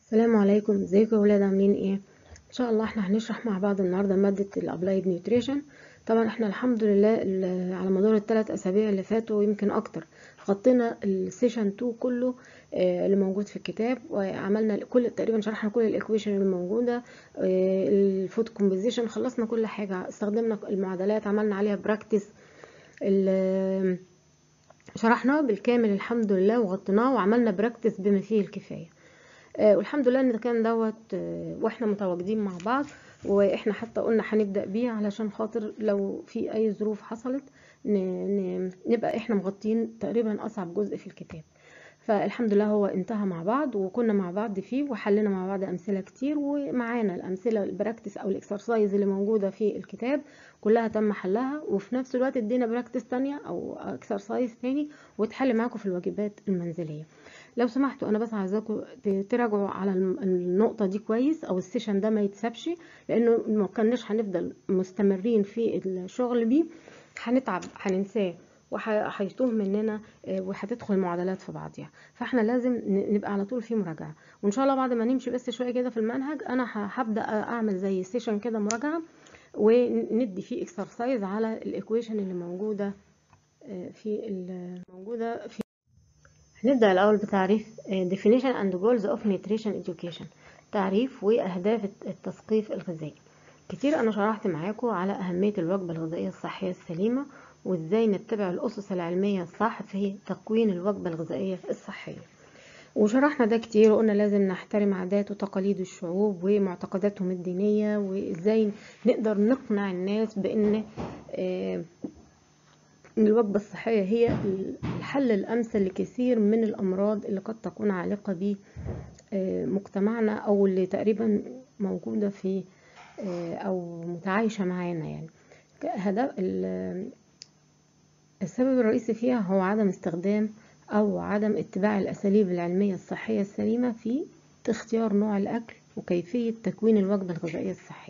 السلام عليكم، ازيكم يا ولاد؟ عاملين ايه؟ ان شاء الله احنا هنشرح مع بعض النهارده ماده الابلايد نيوتريشن. طبعا احنا الحمد لله على مدار الثلاث اسابيع اللي فاتوا يمكن اكتر غطينا السيشن 2 كله اللي موجود في الكتاب، وعملنا تقريبا شرحنا كل الايكويشن اللي موجوده. الفود كومبوزيشن خلصنا كل حاجه، استخدمنا المعادلات، عملنا عليها براكتس، شرحناه بالكامل الحمد لله وغطيناه وعملنا براكتس بما فيه الكفايه. والحمد لله ان كان دوت واحنا متواجدين مع بعض، واحنا حتى قلنا هنبدأ بيه علشان خاطر لو في اي ظروف حصلت نبقى احنا مغطين تقريبا اصعب جزء في الكتاب. فالحمد لله هو انتهى مع بعض وكنا مع بعض فيه وحلنا مع بعض امثله كتير، ومعانا الامثله البراكتس او الاكسرسايز اللي موجوده في الكتاب كلها تم حلها، وفي نفس الوقت ادينا براكتس تانية او اكسرسايز تاني وتحل معاكم في الواجبات المنزليه. لو سمحتوا انا بس عايزاكم تراجعوا على النقطه دي كويس، او السيشن ده ما يتسابش، لانه ما كناش هنفضل مستمرين في الشغل بيه، هنتعب، هننساه وهيتوه مننا، وهتدخل المعادلات في بعضها. فاحنا لازم نبقى على طول في مراجعه، وان شاء الله بعد ما نمشي بس شويه كده في المنهج انا هبدا اعمل زي سيشن كده مراجعه، وندي فيه اكسرسايز على الايكويشن اللي موجوده في. هنبدأ الأول بتعريف definition and goals of nutrition education، تعريف وأهداف التثقيف الغذائي. كتير أنا شرحت معاكم على أهمية الوجبة الغذائية الصحية السليمة، وإزاي نتبع الأسس العلمية الصح في تكوين الوجبة الغذائية الصحية، وشرحنا ده كتير وقلنا لازم نحترم عادات وتقاليد الشعوب ومعتقداتهم الدينية، وإزاي نقدر نقنع الناس بأن الوجبة الصحية هي الحل الأمثل لكثير من الأمراض اللي قد تكون عالقة بمجتمعنا، أو اللي تقريبا موجودة في أو متعايشة معانا. يعني السبب الرئيسي فيها هو عدم استخدام أو عدم اتباع الأساليب العلمية الصحية السليمة في اختيار نوع الأكل وكيفية تكوين الوجبة الغذائية الصحية.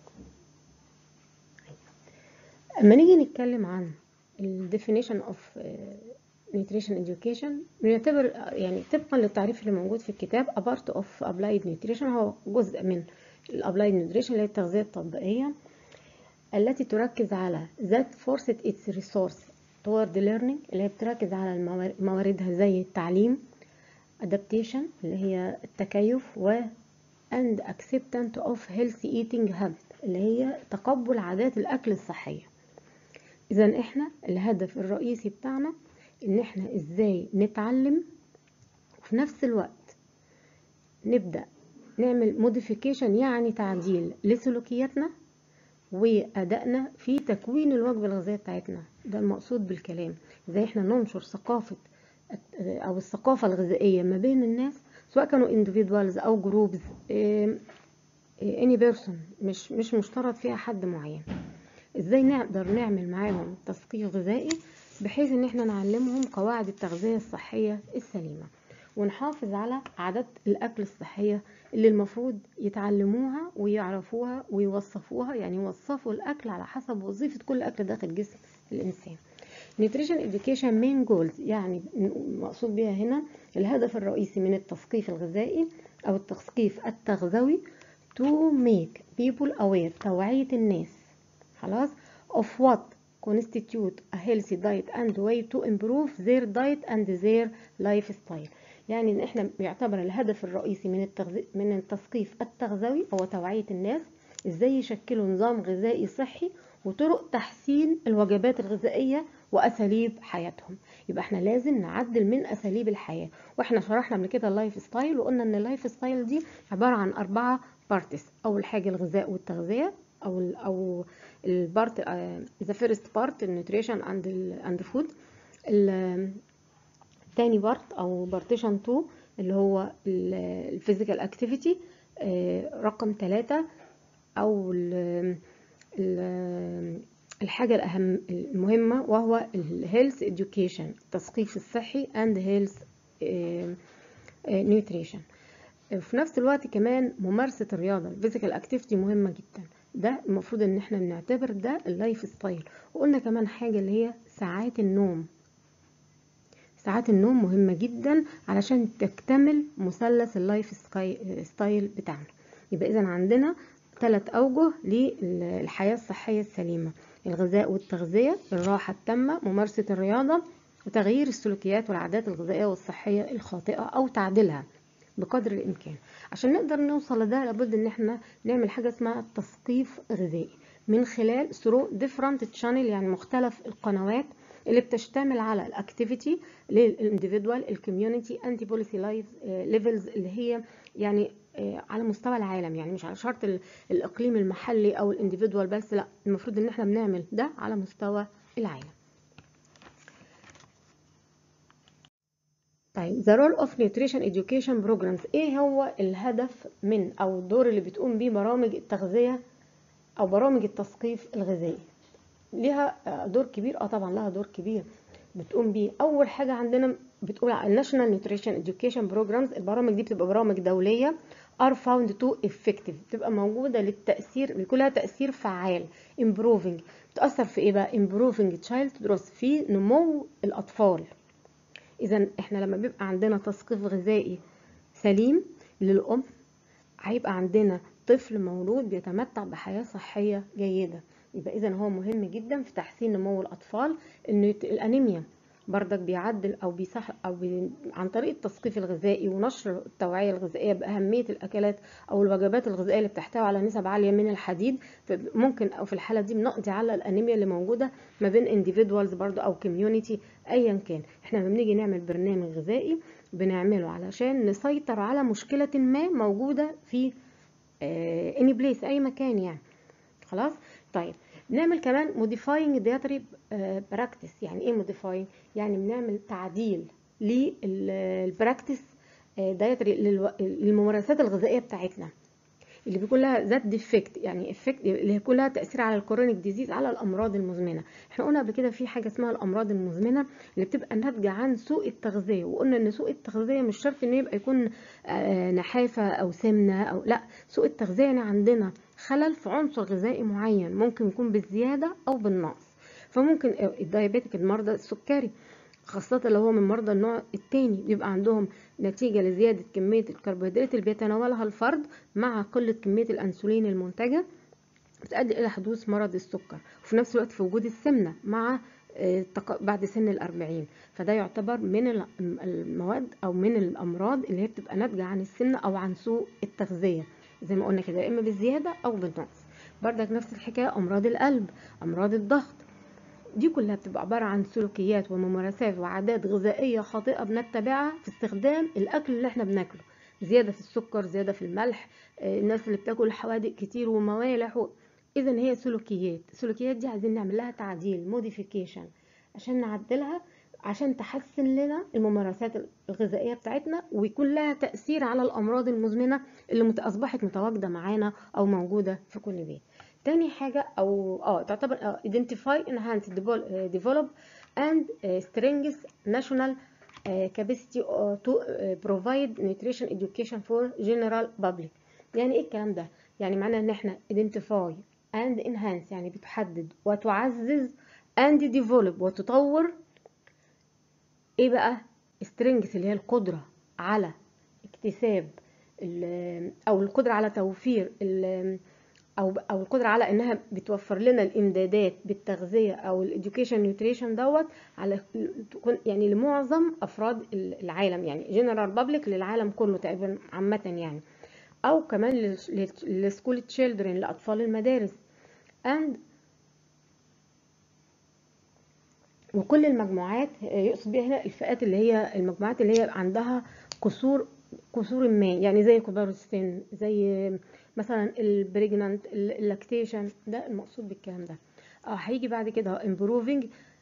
أما نيجي نتكلم عن definition of nutrition education، بنعتبر يعني طبقا للتعريف اللي موجود في الكتاب a part of applied nutrition، هو جزء من applied nutrition اللي هي التغذية التطبيقية، التي تركز على that forced its resource toward learning، اللي هي بتركز على مواردها زي التعليم، adaptation اللي هي التكيف، و and acceptance of healthy eating habit اللي هي تقبل عادات الأكل الصحية. إذا احنا الهدف الرئيسي بتاعنا ان احنا ازاي نتعلم وفي نفس الوقت نبدأ نعمل موديفيكيشن، يعني تعديل لسلوكياتنا وأدائنا في تكوين الوجبة الغذائية بتاعتنا. ده المقصود بالكلام، ازاي احنا ننشر ثقافة او الثقافة الغذائية ما بين الناس، سواء كانوا individuals او جروبز، any person، مش مشترط فيها حد معين. ازاي نقدر نعمل معاهم تثقيف غذائي بحيث ان احنا نعلمهم قواعد التغذية الصحية السليمة، ونحافظ على عادات الاكل الصحية اللي المفروض يتعلموها ويعرفوها ويوصفوها، يعني يوصفوا الاكل على حسب وظيفة كل اكل داخل جسم الانسان. Nutrition Education Main Goals، يعني مقصود بها هنا الهدف الرئيسي من التثقيف الغذائي او التثقيف التغذوي to make people aware، توعية الناس خلاص of what constitute a healthy diet and way to improve their diet and their lifestyle. يعني ان احنا بيعتبر الهدف الرئيسي من التثقيف التغذوي هو توعية الناس ازاي يشكلوا نظام غذائي صحي وطرق تحسين الوجبات الغذائية واساليب حياتهم. يبقى احنا لازم نعدل من اساليب الحياة، واحنا شرحنا قبل كده اللايف ستايل وقلنا ان اللايف ستايل دي عبارة عن 4 بارتس. اول حاجة الغذاء والتغذية، او البارت ذا فيرست بارت النيوتريشن اند فود، الثاني بارت او بارتيشن 2 اللي هو الفيزيكال اكتيفيتي، رقم 3 او الحاجة الأهم المهمة وهو الهيلث education، التثقيف الصحي and health nutrition. في نفس الوقت كمان ممارسة الرياضة، الفيزيكال اكتيفيتي مهمة جدا، ده المفروض ان احنا بنعتبر ده اللايف ستايل. وقلنا كمان حاجة اللي هي ساعات النوم، ساعات النوم مهمة جدا علشان تكتمل مثلث اللايف ستايل بتاعنا. يبقى إذا عندنا 3 أوجه للحياة الصحية السليمة: الغذاء والتغذية، الراحة التامة، ممارسة الرياضة، وتغيير السلوكيات والعادات الغذائية والصحية الخاطئة أو تعديلها بقدر الإمكان. عشان نقدر نوصل لده لابد إن احنا نعمل حاجة اسمها تثقيف غذائي من خلال through different channel، يعني مختلف القنوات اللي بتشتمل على الاكتيفيتي للانديفيدوال، الكوميونتي، انتي بوليسي لايف ليفلز، اللي هي يعني على مستوى العالم، يعني مش على شرط الاقليم المحلي او الانديفيدوال بس، لا، المفروض ان احنا بنعمل ده على مستوى العالم. طيب the role of nutrition education programs، ايه هو الهدف من او الدور اللي بتقوم بيه برامج التغذية او برامج التثقيف الغذائي؟ ليها دور كبير. طبعا لها دور كبير بتقوم بيه. اول حاجه عندنا بتقول على الناشونال نيوتريشن اديوكيشن بروجرامز. البرامج دي بتبقى برامج دوليه are found to effective، بتبقى موجوده للتاثير، بيكون لها تاثير فعال. improving، بتاثر في ايه بقى؟ improving child growth، في نمو الاطفال. اذا احنا لما بيبقى عندنا تثقيف غذائي سليم للام، هيبقى عندنا طفل مولود بيتمتع بحياه صحيه جيده. يبقى اذا هو مهم جدا في تحسين نمو الاطفال. ان الانيميا بردك بيعدل او بيصح عن طريق التثقيف الغذائي ونشر التوعيه الغذائيه باهميه الاكلات او الوجبات الغذائيه اللي بتحتوي على نسب عاليه من الحديد. ممكن او في الحاله دي بنقضي على الانيميا اللي موجوده ما بين individuals برضو او community ايا كان. احنا لما بنيجي نعمل برنامج غذائي بنعمله علشان نسيطر على مشكله ما موجوده في any place، اي مكان يعني. خلاص. طيب نعمل كمان modifying dietary practice. يعني ايه modifying؟ يعني بنعمل تعديل للبراكتس dietary للممارسات الغذائيه بتاعتنا اللي بيكون لها ذات ديفكت، يعني افكت اللي هيكون لها تاثير على الكورونيك ديزيز، على الامراض المزمنه. احنا قلنا قبل كده في حاجه اسمها الامراض المزمنه اللي بتبقى ناتجه عن سوء التغذيه، وقلنا ان سوء التغذيه مش شرط ان يكون نحافه او سمنه او لا. سوء التغذيه يعني عندنا خلل في عنصر غذائي معين، ممكن يكون بالزياده او بالنقص. فممكن الدايابيتك، المرضى السكري خاصة لو هو من مرضى النوع الثاني، بيبقى عندهم نتيجة لزيادة كمية الكربوهيدرات اللي بيتناولها الفرد مع قلة كمية الأنسولين المنتجة، بتؤدي إلى حدوث مرض السكر. وفي نفس الوقت في وجود السمنة مع بعد سن ال40، فده يعتبر من المواد أو من الأمراض اللي هي بتبقى ناتجة عن السمنة أو عن سوء التغذية، زي ما قلنا كده، إما بالزيادة أو بالنقص. بردك نفس الحكاية أمراض القلب، أمراض الضغط، دي كلها بتبقى عبارة عن سلوكيات وممارسات وعادات غذائية خاطئة بنتبعها في استخدام الأكل اللي احنا بناكله. زيادة في السكر، زيادة في الملح، الناس اللي بتاكل حوادق كتير وموالح إذا هي السلوكيات دي عايزين نعمل لها تعديل، موديفيكيشن، عشان نعدلها، عشان تحسن لنا الممارسات الغذائية بتاعتنا ويكون لها تأثير على الأمراض المزمنة اللي أصبحت متواجدة معانا أو موجودة في كل بيت. تاني حاجة أو تعتبر identify enhance develop and strengthen national capacity to provide nutrition education for general public. يعني ايه الكلام ده؟ يعني معناه ان احنا identify and enhance، يعني بتحدد وتعزز and develop وتطور ايه بقى؟ strength اللي هي القدرة على اكتساب او القدرة على توفير او القدره على انها بتوفر لنا الامدادات بالتغذيه او الاديوكيشن نيوتريشن دوت على يعني لمعظم افراد العالم، يعني جنرال بابليك للعالم كله تقريبا عامه يعني، او كمان للسكول تشيلدرن لاطفال المدارس وكل المجموعات. يقصد بيها هنا الفئات اللي هي المجموعات اللي هي عندها قصور ما، يعني زي كبار السن، زي مثلا البريجنانت، اللاكتيشن، ده المقصود بالكلام ده. هيجي بعد كده improving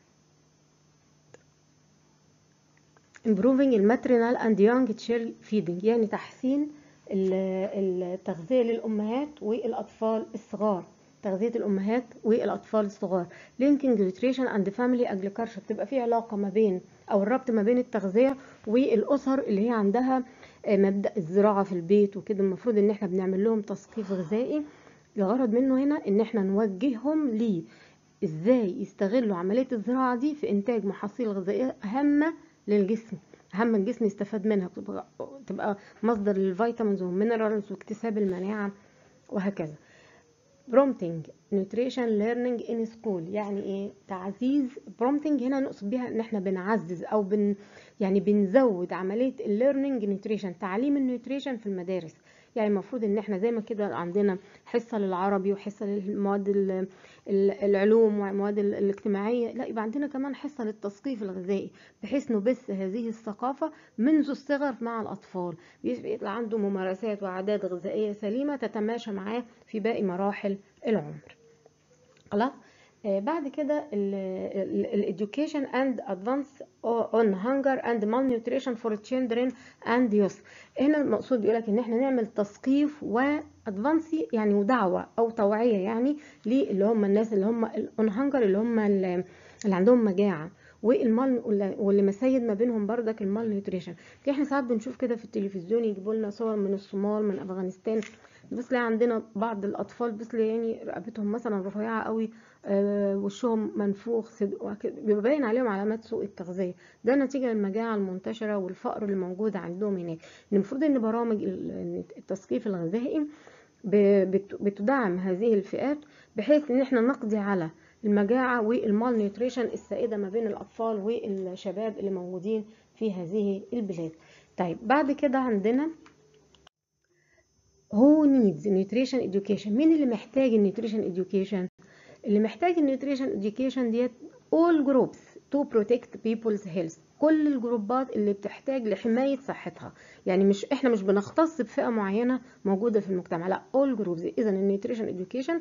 الماترينال اند يونج تشيلد فيدنج، يعني تحسين التغذيه للامهات والاطفال الصغار، تغذيه الامهات والاطفال الصغار. لينكينج نيوتريشن اند فاميلي اجريكلتشر، بتبقى في علاقه ما بين او الربط ما بين التغذيه والاسر اللي هي عندها مبدا الزراعه في البيت وكده. المفروض ان احنا بنعمل لهم تثقيف غذائي، الغرض منه هنا ان احنا نوجههم ازاي يستغلوا عمليه الزراعه دي في انتاج محاصيل غذائيه هامه للجسم، اهم الجسم يستفاد منها، تبقى مصدر للفيتامينز والمينرالز واكتساب المناعة وهكذا. prompting nutrition learning in school، يعني ايه تعزيز. prompting هنا نقصد بيها ان احنا بنعزز او يعني بنزود عملية learning nutrition، تعليم النيوتريشن في المدارس. يعني المفروض ان احنا زي ما كده عندنا حصة للعربي وحصة للمواد العلوم والمواد الاجتماعية، لا يبقى عندنا كمان حصة للتثقيف الغذائي، بحيث نبث هذه الثقافة منذ الصغر مع الأطفال، يطلع عنده ممارسات وعادات غذائية سليمة تتماشى معاه في باقي مراحل العمر. خلاص. بعد كده education and advance on hunger and malnutrition for children and youth. هنا المقصود بيقولك ان احنا نعمل تثقيف وادفانسي يعني ودعوة او توعية يعني اللي هم الناس اللي هم on hunger، اللي هم اللي عندهم مجاعة، واللي مسيد ما بينهم بردك المال نيوتريشن. احنا ساعات بنشوف كده في التلفزيون يجيبوا لنا صور من الصومال، من افغانستان، بس لا عندنا بعض الاطفال بس يعني رقبتهم مثلا رفيعه قوي، وشهم منفوخ، بيبقى باين عليهم علامات سوء التغذيه. ده نتيجه للمجاعه المنتشره والفقر اللي موجود عندهم هناك. المفروض ان برامج التثقيف الغذائي بتدعم هذه الفئات، بحيث ان احنا نقضي على المجاعة والمال نيوتريشن السائدة ما بين الأطفال والشباب اللي موجودين في هذه البلاد. طيب بعد كده عندنا who needs nutrition education. مين اللي محتاج النيوتريشن education؟ اللي محتاج النيوتريشن education ديت all groups to protect people's health، كل الجروبات اللي بتحتاج لحماية صحتها. يعني احنا مش بنختص بفئة معينة موجودة في المجتمع، لا all groups. إذا النيوتريشن education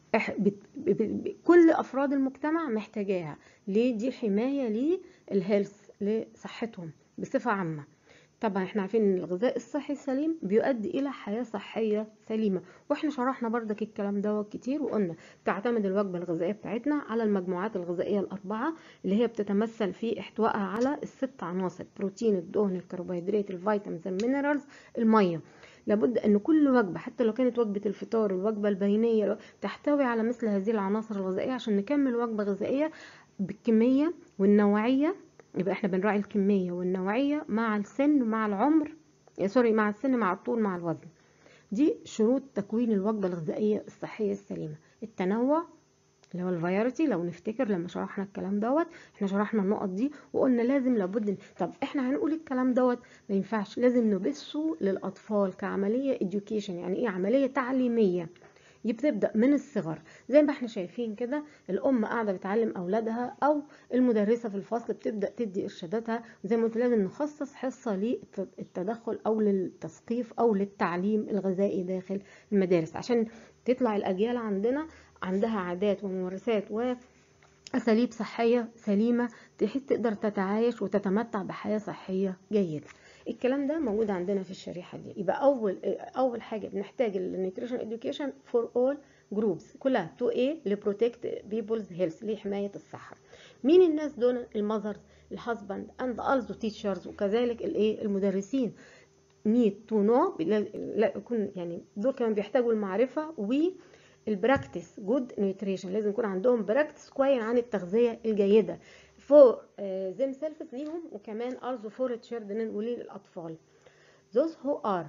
كل افراد المجتمع محتاجاها. ليه؟ دي حمايه للهيلث، لصحتهم بصفه عامه. طبعا احنا عارفين ان الغذاء الصحي السليم بيؤدي الى حياه صحيه سليمه، واحنا شرحنا بردك الكلام دوت كتير، وقلنا تعتمد الوجبه الغذائيه بتاعتنا على المجموعات الغذائيه الاربعه، اللي هي بتتمثل في احتوائها على الست عناصر: بروتين، الدهن، الكربوهيدرات، الفيتامينز، المينرالز، الميه. لابد ان كل وجبه حتى لو كانت وجبه الفطار والوجبه البينيه تحتوي على مثل هذه العناصر الغذائيه، عشان نكمل وجبه غذائيه بالكميه والنوعيه. يبقى احنا بنراعي الكميه والنوعيه مع السن ومع العمر، مع السن، مع الطول، مع الوزن. دي شروط تكوين الوجبه الغذائيه الصحيه السليمه. التنوع اللي هو الفيرتي، لو نفتكر لما شرحنا الكلام دوت احنا شرحنا النقط دي وقلنا لازم لابد. طب احنا هنقول الكلام دوت ما ينفعش، لازم نبثه للاطفال كعمليه education. يعني ايه؟ عمليه تعليميه بتبدا من الصغر. زي ما احنا شايفين كده، الام قاعده بتعلم اولادها او المدرسه في الفصل بتبدا تدي ارشاداتها. زي ما قلت لازم نخصص حصه للتدخل او للتثقيف او للتعليم الغذائي داخل المدارس، عشان تطلع الاجيال عندها عادات وممارسات وأساليب صحية سليمة، بحيث تقدر تتعايش وتتمتع بحياة صحية جيدة. الكلام ده موجود عندنا في الشريحة دي. يبقى أول حاجة بنحتاج النيوتريشن education for all groups كلها to لبروتكت people's health، لحماية الصحة. مين الناس دول؟ المذرز، الهازبند and also teachers، وكذلك المدرسين need to know. لا يكون يعني دول كمان بيحتاجوا المعرفة والبراكتس جود نيوتريشن، لازم يكون عندهم براكتس كويس عن التغذية الجيدة for themselves ليهم، وكمان also for children وللأطفال. those who are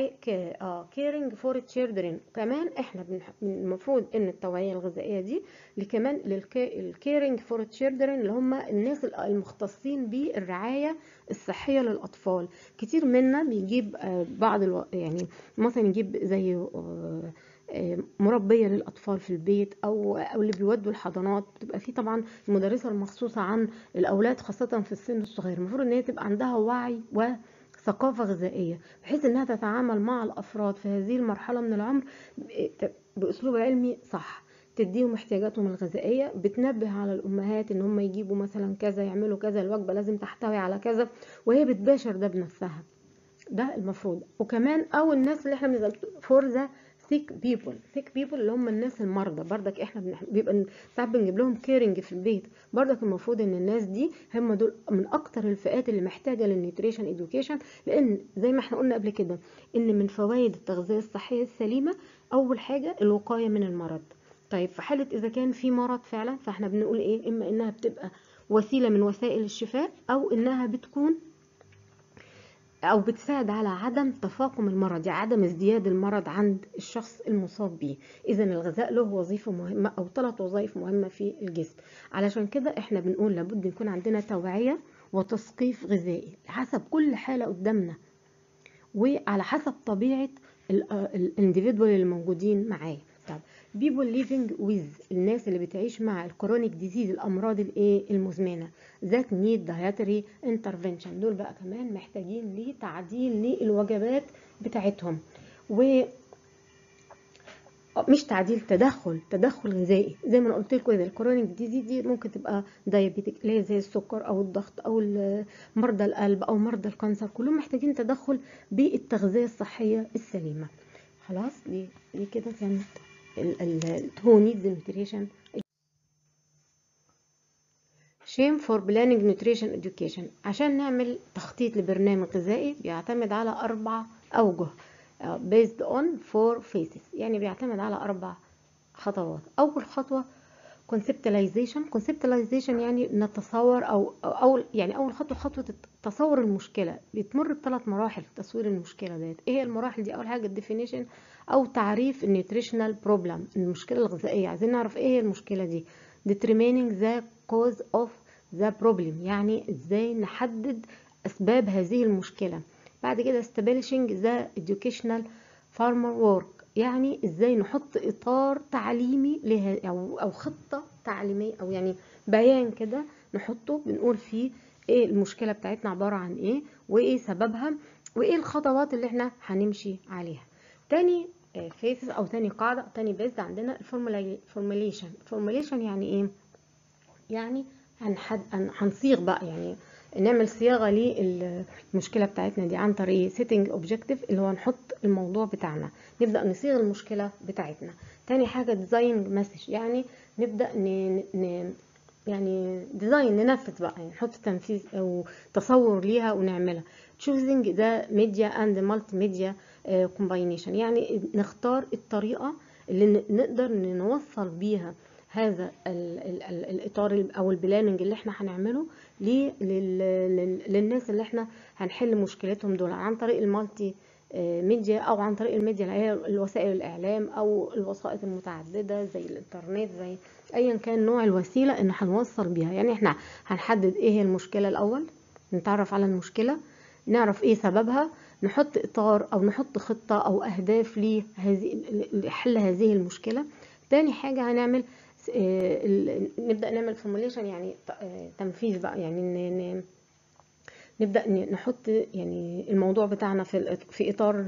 caring for children. كمان احنا المفروض ان التوعية الغذائية دي كمان للcaring for children، اللي هم الناس المختصين بالرعاية الصحية للأطفال. كتير منا بيجيب يعني مثلا يجيب زي مربية للأطفال في البيت أو اللي بيودوا الحضانات، بتبقى فيه طبعا المدرسة المخصوصة عن الأولاد خاصة في السن الصغير. المفروض ان هي تبقى عندها وعي ثقافة غذائية، بحيث انها تتعامل مع الافراد في هذه المرحلة من العمر باسلوب علمي صح، تديهم احتياجاتهم الغذائية، بتنبه على الامهات ان هم يجيبوا مثلا كذا، يعملوا كذا، الوجبة لازم تحتوي على كذا، وهي بتباشر ده بنفسها. ده المفروض. وكمان او الناس اللي احنا بنزل فور ذا sick people اللي هم الناس المرضى، بردك احنا بيبقى ساعات بنجيب لهم كيرنج في البيت. بردك المفروض ان الناس دي هم دول من اكتر الفئات اللي محتاجه للنيوتريشن اديوكيشن، لان زي ما احنا قلنا قبل كده ان من فوائد التغذيه الصحيه السليمه اول حاجه الوقايه من المرض. طيب في حاله اذا كان في مرض فعلا، فاحنا بنقول ايه؟ اما انها بتبقى وسيلة من وسائل الشفاء، أو إنها بتكون أو بتساعد على عدم تفاقم المرض، يعني عدم ازدياد المرض عند الشخص المصاب به. إذا الغذاء له وظيفة مهمة أو 3 وظائف مهمة في الجسم. علشان كده إحنا بنقول لابد يكون عندنا توعية وتثقيف غذائي حسب كل حالة قدامنا، وعلى حسب طبيعة الانديفيدوال اللي موجودين معاه. طب people living with، الناس اللي بتعيش مع الكرونيك ديزيز، الامراض المزمنه that need dietary intervention، دول بقى كمان محتاجين لتعديل للوجبات بتاعتهم، ومش تعديل، تدخل غذائي. زي ما انا قلت لكم الكرونيك ديزيز دي ممكن تبقى دايابيتك اللي هي زي السكر او الضغط او مرضى القلب او مرضى الكانسر، كلهم محتاجين تدخل بالتغذيه الصحيه السليمه. خلاص دي كده كانت who needs nutrition. shame for planning nutrition education. عشان نعمل تخطيط لبرنامج غذائي بيعتمد على 4 أوجه based on 4 phases، يعني بيعتمد على 4 خطوات. أول خطوة conceptualization يعني نتصور أو يعني أول خطوة تصور المشكلة، بتمر ب3 مراحل تصوير المشكلة ديت. ايه هي المراحل دي؟ أول حاجة definition أو تعريف النيوتريشنال بروبلم، المشكلة الغذائية. عايزين نعرف ايه هي المشكلة دي. determining the cause of the problem، يعني ازاي نحدد أسباب هذه المشكلة. بعد كده establishing the educational framework، يعني ازاي نحط اطار تعليمي لها او خطه تعليميه، او يعني بيان كده نحطه بنقول فيه ايه المشكله بتاعتنا عباره عن ايه، وايه سببها، وايه الخطوات اللي احنا هنمشي عليها. تاني فيسز او تاني قاعده، تاني بيز عندنا الفورمulation يعني ايه؟ يعني هنصيغ بقى، يعني نعمل صياغه للمشكله بتاعتنا دي عن طريق setting objective، اللي هو نحط الموضوع بتاعنا، نبدا نصيغ المشكله بتاعتنا. تاني حاجه design message، يعني نبدا يعني ديزاين ننفذ بقى، يعني نحط تنفيذ او تصور ليها ونعملها. choosing the media and multimedia combination، يعني نختار الطريقه اللي نقدر نوصل بيها هذا الاطار او البلاننج اللي احنا هنعمله للناس اللي احنا هنحل مشكلتهم دول، عن طريق المالتي ميديا او عن طريق الميديا اللي هي الوسائل الاعلام او الوسائط المتعدده زي الانترنت، زي ايا كان نوع الوسيله ان هنوصل بيها. يعني احنا هنحدد ايه هي المشكله الاول، نتعرف على المشكله، نعرف ايه سببها، نحط اطار او نحط خطه او اهداف لحل هذه المشكله. تاني حاجه هنعمل نبدأ نعمل فورموليشن، يعني تنفيذ بقى، يعني نبدأ نحط يعني الموضوع بتاعنا في إطار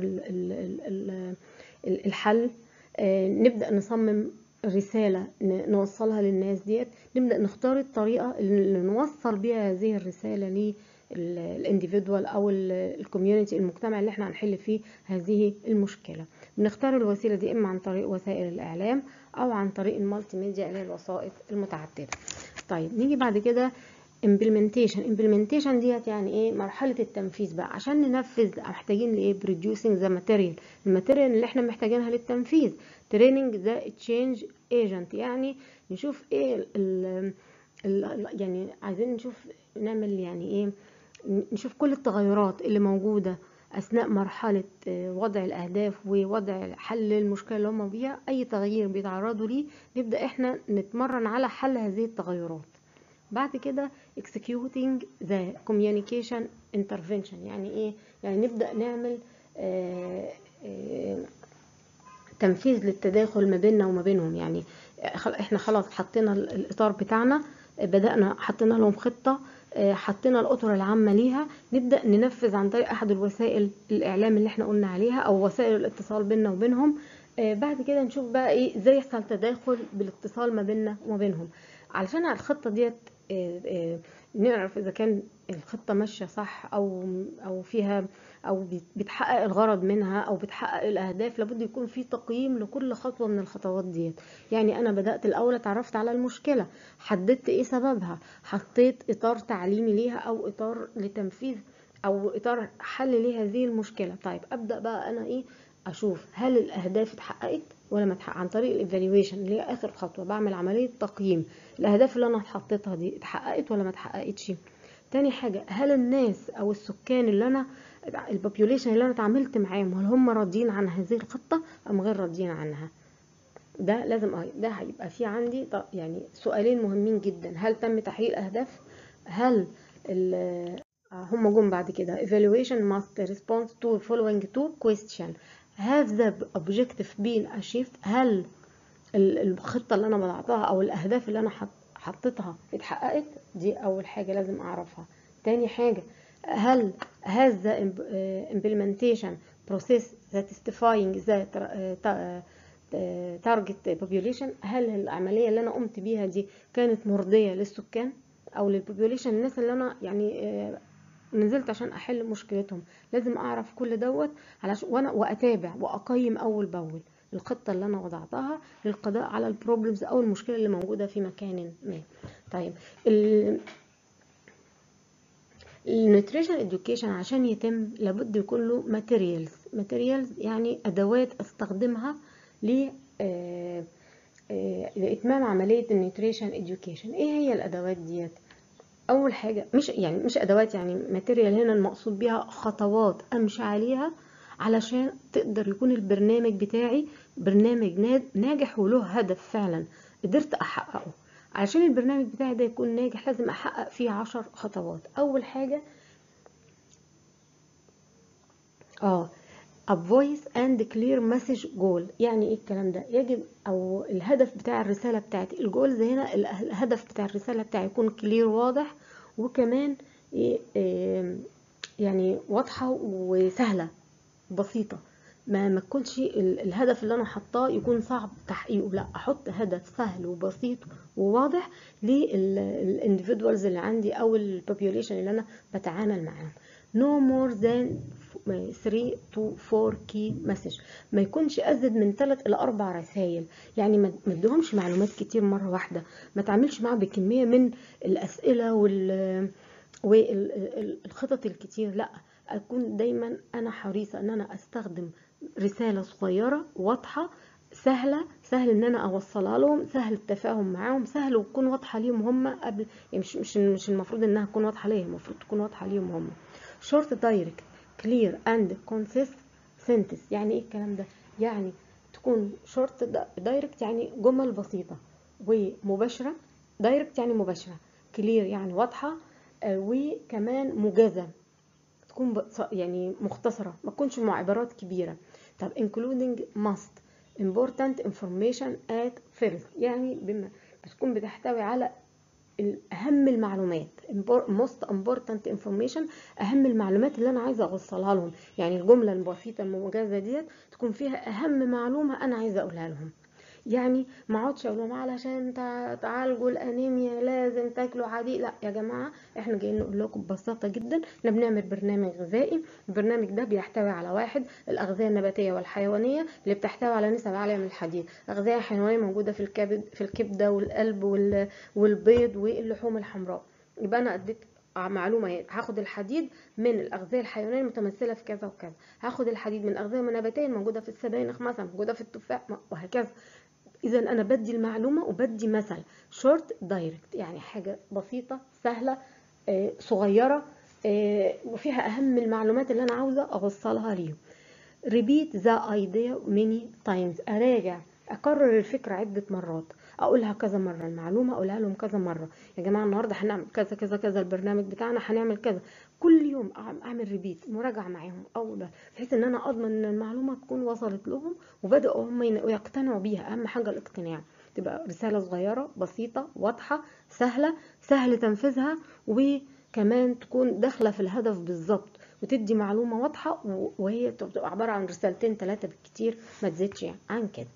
الحل. نبدأ نصمم رسالة نوصلها للناس ديت، نبدأ نختار الطريقة اللي نوصل بيها هذه الرسالة للانديفيدوال او الكوميونتي، المجتمع اللي احنا هنحل فيه هذه المشكلة. بنختار الوسيلة دي اما عن طريق وسائل الاعلام او عن طريق المالتي ميديا اللي هي الوسائط المتعددة. طيب نيجي بعد كده implementation ديت يعني ايه؟ مرحلة التنفيذ بقى. عشان ننفذ محتاجين لايه؟ producing the material، الماتيريال اللي احنا محتاجينها للتنفيذ. training the change agent، يعني نشوف ايه يعني عايزين نشوف نعمل يعني ايه، نشوف كل التغيرات اللي موجودة اثناء مرحلة وضع الاهداف ووضع حل المشكلة اللي هم بيها. اي تغيير بيتعرضوا ليه نبدأ احنا نتمرن على حل هذه التغيرات. بعد كده executing the communication intervention، يعني ايه؟ يعني نبدأ نعمل تنفيذ للتداخل ما بيننا وما بينهم. يعني احنا خلاص حطينا الاطار بتاعنا، بدأنا حطينا لهم خطة، حطينا الأطر العامة ليها، نبدأ ننفذ عن طريق أحد الوسائل الإعلام اللي احنا قلنا عليها أو وسائل الاتصال بيننا وبينهم. بعد كده نشوف بقى ايه ازاي يحصل تداخل بالاتصال ما بيننا وما بينهم، علشان على الخطة ديت نعرف إذا كان الخطة ماشية صح أو فيها أو بتحقق الغرض منها أو بتحقق الأهداف. لابد يكون في تقييم لكل خطوة من الخطوات ديت. يعني أنا بدأت الأول اتعرفت على المشكلة، حددت إيه سببها، حطيت إطار تعليمي ليها أو إطار لتنفيذ أو إطار حل لهذه المشكلة. طيب أبدأ بقى أنا إيه؟ اشوف هل الاهداف اتحققت ولا ما اتحققت عن طريق الايفالويشن اللي هي اخر خطوه، بعمل عمليه تقييم الاهداف اللي انا حطيتها دي اتحققت ولا ما اتحققتش. تاني حاجه، هل الناس او السكان اللي انا البوبيوليشن اللي انا اتعاملت معاهم هل هم راضيين عن هذه الخطه ام غير راضيين عنها. ده لازم ده هيبقى في عندي يعني سؤالين مهمين جدا، هل تم تحقيق الاهداف، هل هم جم بعد كده evaluation must respond to following two question have the objective been achieved، هل الخطة اللي انا وضعتها او الاهداف اللي انا حطيتها اتحققت، دي اول حاجة لازم اعرفها. تاني حاجة، هل has the implementation process satisfying the target population، هل العملية اللي انا قمت بيها دي كانت مرضية للسكان او للبوبيوليشن، الناس اللي انا يعني نزلت عشان احل مشكلتهم. لازم اعرف كل دوت علشان وانا واتابع واقيم اول باول الخطه اللي انا وضعتها للقضاء على البروبلمز او المشكله اللي موجوده في مكان ما. طيب النيوتريشن اديوكيشن عشان يتم لابد يكون له ماتيريالز يعني ادوات استخدمها ل لاتمام عمليه النيوتريشن اديوكيشن. ايه هي الادوات ديت؟ اول حاجه مش ادوات، يعني ماتيريال هنا المقصود بيها خطوات امشي عليها علشان تقدر يكون البرنامج بتاعي برنامج ناجح وله هدف فعلا قدرت احققه. علشان البرنامج بتاعي ده يكون ناجح لازم احقق فيه 10 خطوات. اول حاجه a voice and clear message goal. يعني ايه الكلام ده؟ يجب او الهدف بتاع الرساله بتاعتي، الجولز هنا الهدف بتاع الرساله بتاعي يكون كلير واضح، وكمان يعني واضحه وسهله بسيطه. ما تكونش الهدف اللي انا حطاه يكون صعب تحقيقه، لا احط هدف سهل وبسيط وواضح للانديفيدوالز اللي عندي او البوبيوليشن اللي انا بتعامل معاهم. no more than 3 to 4 key message، ما يكونش ازيد من 3 الى 4 رسائل. يعني ما اديهمش معلومات كتير مره واحده، ما تعملش معاه بكميه من الاسئله والخطط الكتير، لا اكون دايما انا حريصه ان انا استخدم رساله صغيره واضحه سهل ان انا اوصلها لهم، سهل التفاهم معاهم، سهل وتكون واضحه ليهم هم قبل، يعني مش المفروض انها تكون واضحه ليهم، المفروض تكون واضحه ليهم هم. short direct clear and concise sentence. يعني ايه الكلام ده؟ يعني تكون short direct يعني جمل بسيطه ومباشره، direct يعني مباشره، clear يعني واضحه، وكمان موجزه، تكون يعني مختصرة، ما تكونش مع عبارات كبيرة. طب including must important information at first، يعني بتكون بتحتوي على أهم المعلومات most important information، أهم المعلومات اللي أنا عايزة أوصلها لهم. يعني الجملة البسيطة الموجزة ديت تكون فيها أهم معلومة أنا عايزة أقولها لهم. يعني ما اقعدش اقول لهم علشان تعالجوا الانيميا لازم تاكلوا حديد، لا يا جماعه، احنا جايين نقول لكم ببساطه جدا احنا بنعمل برنامج غذائي. البرنامج ده بيحتوي على واحد الاغذيه النباتيه والحيوانيه اللي بتحتوي على نسب عاليه من الحديد، اغذيه حيوانيه موجوده في الكبده والقلب والبيض واللحوم الحمراء. يبقى انا اديت معلومه، هاخد الحديد من الاغذيه الحيوانيه المتمثله في كذا وكذا، هاخد الحديد من الاغذيه النباتيه الموجوده في السبانخ مثلا، موجوده في التفاح وهكذا. اذا انا بدي المعلومه وبدي مثل. شورت دايركت يعني حاجه بسيطه سهله صغيره وفيها اهم المعلومات اللي انا عاوزه اوصلها ليهم. repeat the idea many times، اكرر الفكره عده مرات، اقولها كذا مره، المعلومه اقولها لهم كذا مره. يا جماعه النهارده هنعمل كذا كذا كذا، البرنامج بتاعنا هنعمل كذا. كل يوم اعمل ريبيت، مراجعه معاهم اول، بحيث ان انا اضمن ان المعلومه تكون وصلت لهم وبداوا هم يقتنعوا بيها. اهم حاجه الاقتناع، تبقى رساله صغيره بسيطه واضحه سهل تنفيذها، وكمان تكون داخله في الهدف بالظبط، وتدي معلومه واضحه، وهي تبقى عباره عن رسالتين 3 بالكتير، ما تزيدش يعني عن كده.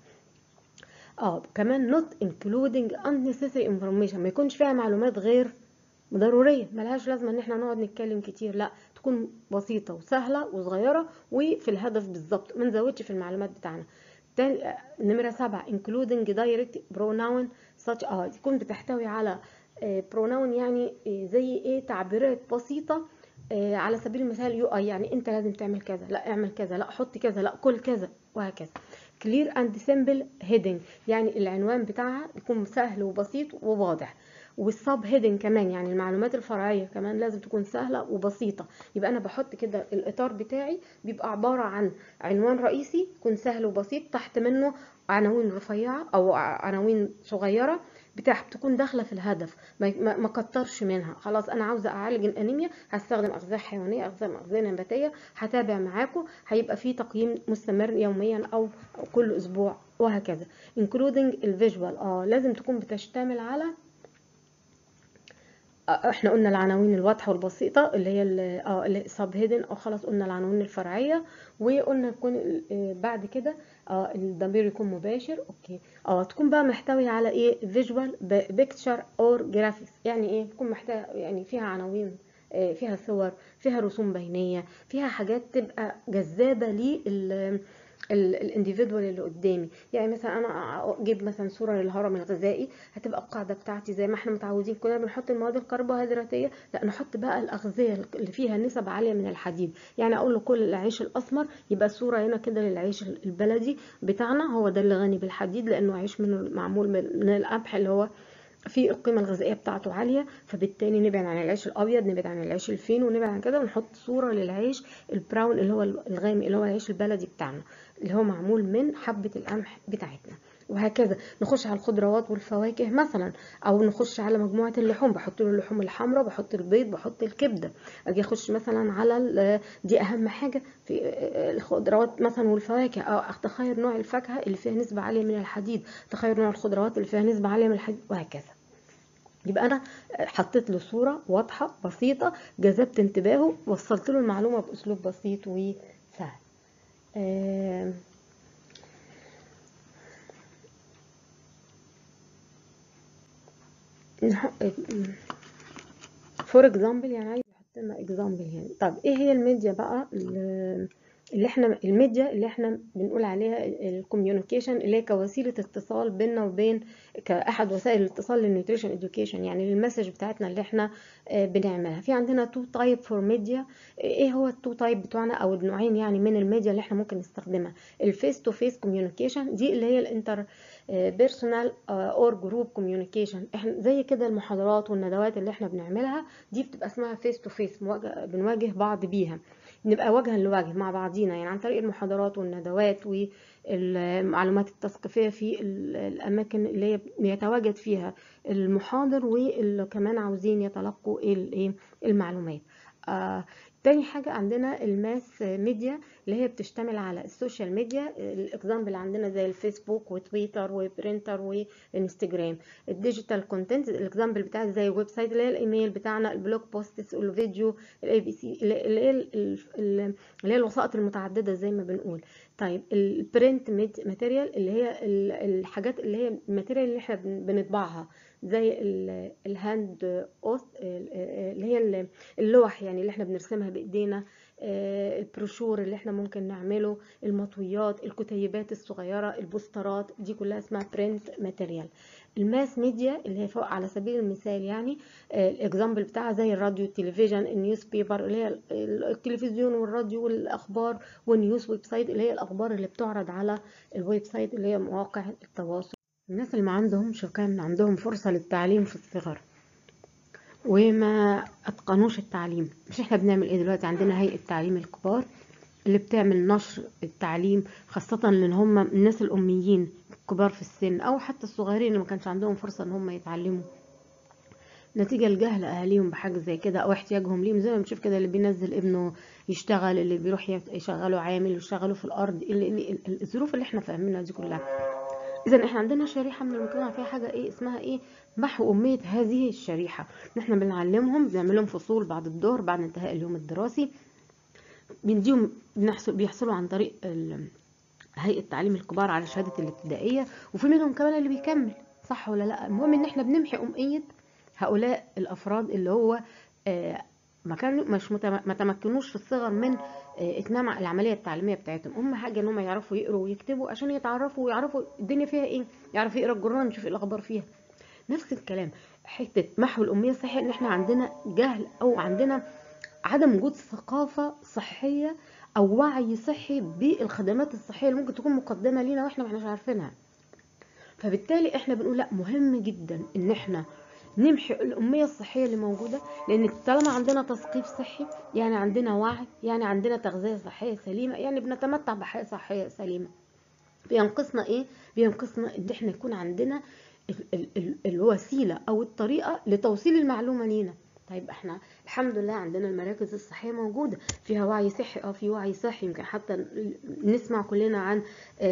كمان not including unnecessary information، ما يكونش فيها معلومات غير ضروريه ملهاش لازمه ان احنا نقعد نتكلم كتير، لا تكون بسيطه وسهله وصغيره وفي الهدف بالظبط، ما نزودش في المعلومات بتاعنا. نمره 7 including direct pronoun such as، تكون بتحتوي على pronoun يعني زي ايه، تعبيرات بسيطه على سبيل المثال يو اي، يعني انت لازم تعمل كذا، لا اعمل كذا، لا حط كذا، لا كل كذا، وهكذا. كلير اند سيمبل هيدنج، يعني العنوان بتاعها يكون سهل وبسيط وواضح. والسب هيدنج كمان، يعني المعلومات الفرعيه كمان لازم تكون سهله وبسيطه. يبقى انا بحط كده الاطار بتاعي بيبقى عباره عن عنوان رئيسي يكون سهل وبسيط، تحت منه عناوين رفيعه او عناوين صغيره تكون داخله في الهدف، ما كترش منها. خلاص انا عاوزه اعالج الانيميا، هستخدم اغذيه حيوانيه، اغذيه نباتيه، هتابع معاكم، هيبقى في تقييم مستمر يوميا او كل اسبوع، وهكذا. including الفيجوال، لازم تكون بتشتمل على احنا قلنا العناوين الواضحه والبسيطه اللي هي السب هيدن، او خلاص قلنا العناوين الفرعيه. وقلنا يكون بعد كده الضمير يكون مباشر. اوكي، تكون بقى محتوي على ايه؟ فيجوال بيكتشر اور جرافيكس، يعني ايه؟ تكون محتوي يعني فيها عناوين، فيها صور، فيها رسوم بينيه، فيها حاجات تبقى جذابه الانديفيدوال اللي قدامي. يعني مثلا انا اجيب مثلا صوره للهرم الغذائي، هتبقى القاعده بتاعتي زي ما احنا متعودين كنا بنحط المواد الكربوهيدراتيه، لا نحط بقى الاغذيه اللي فيها نسب عاليه من الحديد. يعني اقول له كل العيش الاسمر، يبقى صوره هنا كده للعيش البلدي بتاعنا، هو ده اللي غني بالحديد لانه عيش معمول من القمح اللي هو في القيمه الغذائيه بتاعته عاليه. فبالتالي نبعد عن العيش الابيض، نبعد عن العيش الفين، ونبعد عن كده، ونحط صوره للعيش البراون اللي هو الغامق اللي هو العيش البلدي بتاعنا اللي هو معمول من حبه القمح بتاعتنا. وهكذا نخش على الخضروات والفواكه مثلا، او نخش على مجموعه اللحوم، بحط له اللحوم الحمراء، بحط البيض، بحط الكبده. اجي اخش مثلا على دي اهم حاجه في الخضروات مثلا والفواكه، اتخير نوع الفاكهه اللي فيها نسبه عاليه من الحديد، تخير نوع الخضروات اللي فيها نسبه عاليه من الحديد، وهكذا. يبقى انا حطيت له صوره واضحه بسيطه، جذبت انتباهه، وصلت له المعلومه باسلوب بسيط وسهل. فور اكزامبل، يعني عايز يحط لنا اكزامبل يعني. طب ايه هي الميديا بقى الميديا اللي احنا بنقول عليها الكوميونيكيشن، اللي هي كوسيله اتصال بيننا وبين، كاحد وسائل الاتصال للنيوتريشن اديوكيشن، يعني المسج بتاعتنا اللي احنا بنعملها. في عندنا تو تايب فور ميديا. ايه هو التو تايب بتوعنا او النوعين يعني من الميديا اللي احنا ممكن نستخدمها؟ الفيس تو فيس كوميونيكيشن، دي اللي هي الانتر بيرسونال اور جروب كوميونيكيشن. احنا زي كده المحاضرات والندوات اللي احنا بنعملها دي بتبقى اسمها فيس تو فيس، بنواجه بعض بيها، نبقى وجها لوجه مع بعضينا، يعني عن طريق المحاضرات والندوات والمعلومات التثقيفيه في الاماكن اللي هي بيتواجد فيها المحاضر، واللي كمان عاوزين يتلقوا المعلومات. تاني حاجة عندنا الماس ميديا، اللي هي بتشتمل على السوشيال ميديا. الاكزامبل عندنا زي الفيسبوك وتويتر وبرينتر وانستجرام. الديجيتال كونتنت الاكزامبل بتاعي زي الويب سايت اللي هي الايميل بتاعنا، البلوج بوستس، الفيديو، الاي بي سي اللي هي الوسائط المتعددة زي ما بنقول. طيب البرنت ماتيريال اللي هي الحاجات اللي هي الماتيريال اللي احنا بنطبعها، زي الهاند اوست اللي هي اللوح يعني اللي احنا بنرسمها بايدينا، البروشور اللي احنا ممكن نعمله، المطويات، الكتيبات الصغيرة، البوسترات، دي كلها اسمها برنت ماتيريال. الماس ميديا اللي هي فوق على سبيل المثال يعني الاكزامبل بتاعها زي الراديو، التلفزيون، النيوز بيبر اللي هي التلفزيون والراديو والاخبار، والنيوز ويب سايت اللي هي الاخبار اللي بتعرض على الويب سايت اللي هي مواقع التواصل. الناس اللي ما عندهمش كان عندهم فرصة للتعليم في الصغر وما اتقنوش التعليم، مش احنا بنعمل ايه دلوقتي؟ عندنا هيئة تعليم الكبار اللي بتعمل نشر التعليم، خاصة لان هم الناس الاميين الكبار في السن او حتى الصغيرين اللي ما كانش عندهم فرصة ان هم يتعلموا نتيجة لجهل اهاليهم بحاجة زي كده او احتياجهم ليهم. زي ما بنشوف كده اللي بينزل ابنه يشتغل، اللي بيروح يشغله عامل، يشغله في الارض، الظروف اللي احنا فاهمينها دي كلها. اذا احنا عندنا شريحه من المجتمع فيها حاجه اسمها محو اميه هذه الشريحه. احنا بنعلمهم، بنعمل لهم فصول بعد الظهر بعد انتهاء اليوم الدراسي، بنديهم بيحصلوا عن طريق هيئه تعليم الكبار على شهاده الابتدائيه، وفي منهم كمان اللي بيكمل، صح ولا لا؟ المهم ان احنا بنمحي اميه هؤلاء الافراد اللي هو ما كانوا مش ما تمكنوش في الصغر من اتمام العمليه التعليميه بتاعتهم. اهم حاجه ان هم يعرفوا يقروا ويكتبوا عشان يتعرفوا ويعرفوا الدنيا فيها ايه، يعرف يقرا الجرنان يشوف الاخبار فيها. نفس الكلام حته محو الاميه. صحيح ان احنا عندنا جهل او عندنا عدم وجود ثقافة صحية او وعي صحي بالخدمات الصحية اللي ممكن تكون مقدمة لينا واحنا ما احناش عارفينها. فبالتالي احنا بنقول لا، مهم جدا ان احنا نمحي الأمية الصحية اللي موجودة، لأن طالما عندنا تثقيف صحي يعني عندنا وعي، يعني عندنا تغذية صحية سليمة، يعني بنتمتع بحياة صحية سليمة. بينقصنا ايه؟ بينقصنا ان احنا يكون عندنا الوسيلة او الطريقة لتوصيل المعلومة لينا. طيب احنا الحمد لله عندنا المراكز الصحية موجودة فيها وعي صحي، في وعي صحي. يمكن حتى نسمع كلنا عن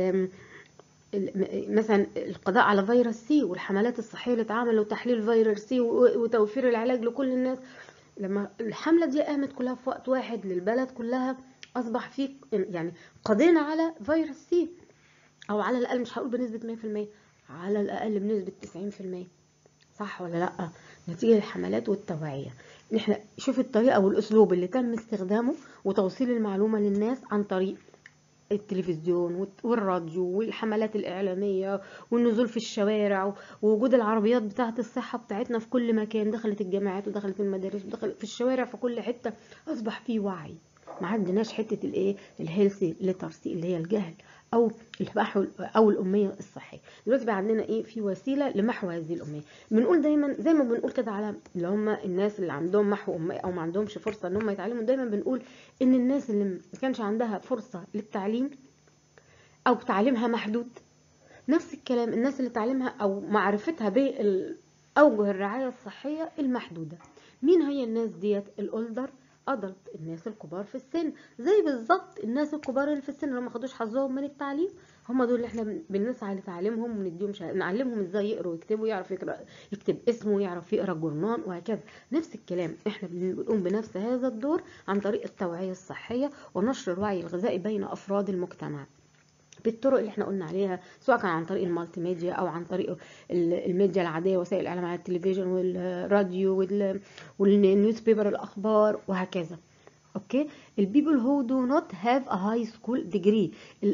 مثلا القضاء على فيروس سي والحملات الصحية اللي اتعملوا وتحليل فيروس سي وتوفير العلاج لكل الناس. لما الحملة دي قامت كلها في وقت واحد للبلد كلها، أصبح في يعني قضينا على فيروس سي، أو على الأقل مش هقول بنسبة 100%، على الأقل بنسبة 90%. صح ولا لأ؟ نتيجة الحملات والتوعية. احنا شوف الطريقة والأسلوب اللي تم استخدامه وتوصيل المعلومة للناس عن طريق التلفزيون والراديو والحملات الإعلامية والنزول في الشوارع ووجود العربيات بتاعة الصحة بتاعتنا في كل مكان، دخلت الجامعات ودخلت المدارس ودخلت في الشوارع في كل حتة. أصبح فيه وعي، ما عندناش حتة الايه الهيلثي ليترسي اللي هي الجهل او المحو او الاميه الصحيه. دلوقتي بقى عندنا ايه؟ في وسيله لمحو هذه الاميه. بنقول دايما زي ما بنقول كده على اللي هم الناس اللي عندهم محو اميه او ما عندهمش فرصه ان هم يتعلموا، دايما بنقول ان الناس اللي ما كانش عندها فرصه للتعليم او تعليمها محدود، نفس الكلام الناس اللي تعليمها او معرفتها باوجه الرعايه الصحيه المحدوده. مين هي الناس ديت؟ الاولدر ادلت، الناس الكبار في السن، زي بالظبط الناس الكبار اللي في السن اللي ما خدوش حظهم من التعليم، هم دول اللي احنا بنسعى لتعليمهم ونديهم نعلمهم ازاي يقروا ويكتبوا، يعرف يقرا يكتب اسمه، يعرف يقرا جورنال وهكذا. نفس الكلام احنا بنقوم بنفس هذا الدور عن طريق التوعيه الصحيه ونشر الوعي الغذائي بين افراد المجتمع بالطرق اللي احنا قلنا عليها، سواء كان عن طريق المالتي ميديا او عن طريق الميديا العاديه، وسائل الاعلام على التلفزيون والراديو والنيوز بيبر الاخبار وهكذا. اوكي. البيبل هو دو نوت هاف ا هاي سكول ديجري،